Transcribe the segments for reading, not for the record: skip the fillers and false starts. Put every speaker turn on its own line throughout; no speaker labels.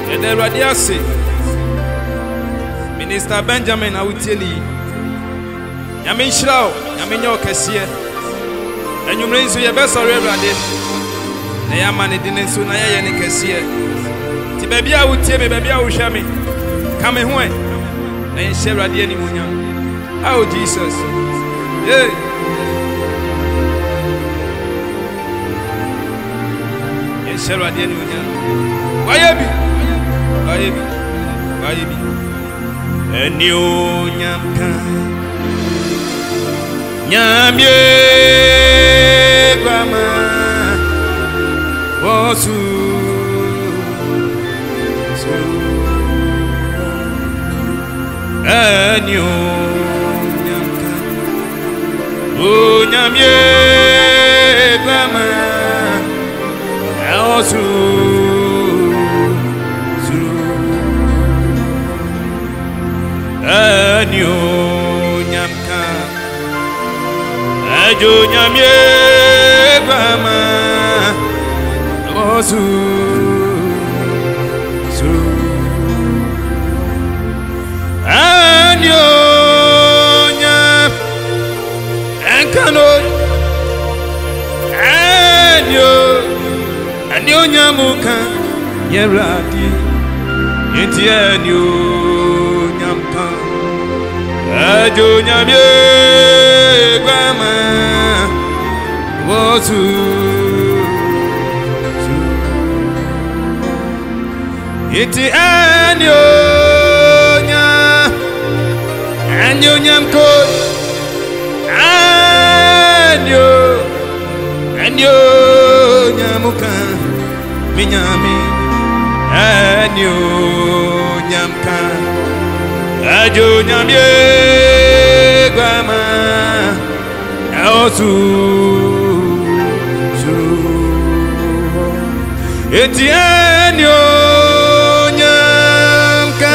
the radiasi. Minister Benjamin, I will tell you. Yamin Shrow, Yamin Yokasia. And you raise your best already. They are money didn't soon. I ain't Cassia. Baby, I would tell me, baby, I will show me. Come and wait. And share at the anymore. Oh, Jesus. Yeah. And share at the anymore. Why be? And you, Yamka. Yamye, Grandma. Wosu. And you, Yamka. Oh, Yamye, Grandma. Wosu. Anyo nyamka ajo nyamye bama osu su anyo nyam enkano anyo nyamuka yeradi yenti anyo nyamka ajo nyamye gwama wosu iti anyo nyamko anyo nyamuka minyami anyo nyamka ajo nyamye gwama osu su etienyo nyamka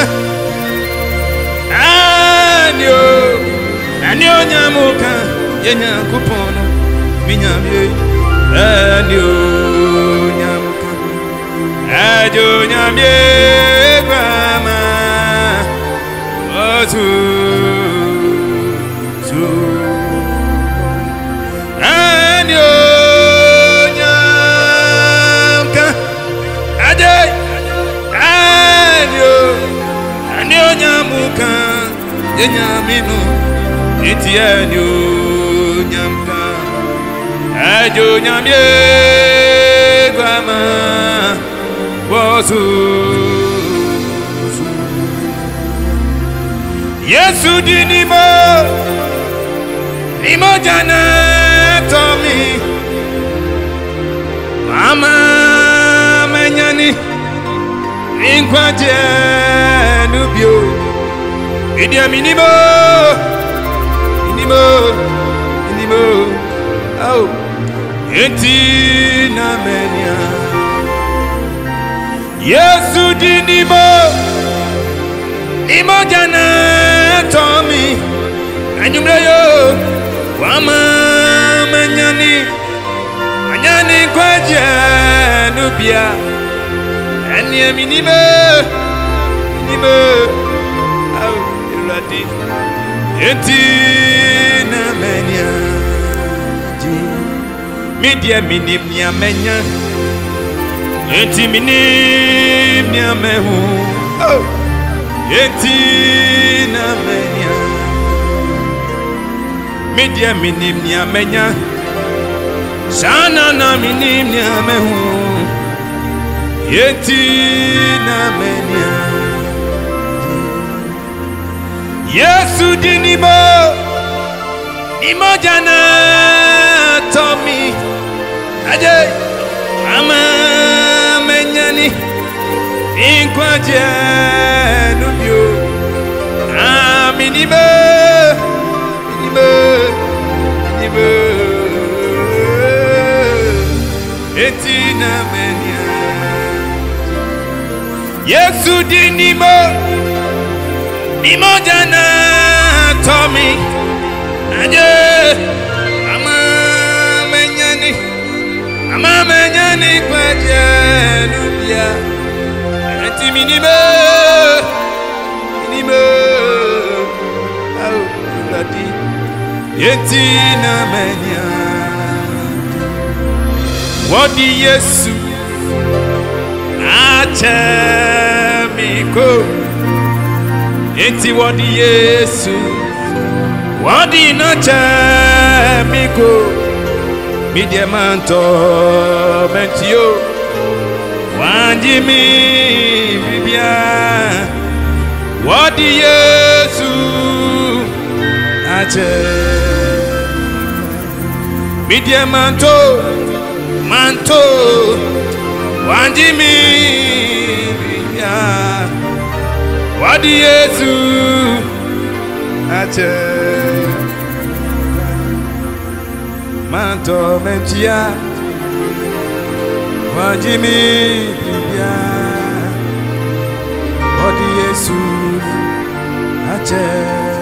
anyo nyamuka yenya kupono minyamye anyo nyamka ajo nyamye gwama osu su anyo nyamka ade anyo nyamuka yenyaminu eti anyo nyamka ajo nyamye gwama wosu Yesu dinimo jana tomi mama menyani inkwaje nubio idia minimo oh enti na menya Yesu dinimo jana tomi anyumreyo wama manyani kwaje nubia eni minimo au irati enti na menya media minim nya menya enti minim nya mehu oh enti na menya media minim nya menya sana na minim nya mehu enti na menya Yesu dinimo jana tomi aje ama menyani inkwaje nubio minimo etina menya Yesu dinimo jana tomi aje ama menyani kwaje nubia Etina menya Wadi Yesu Achemiko Enti wadi Yesu Wadi nachemiko Media manto mentio Wadi mi bibia Wadi Yesu Media manto Wadi mi bibia Wadi Yesu manto mentia Wadi mi bibia Wadi Yesu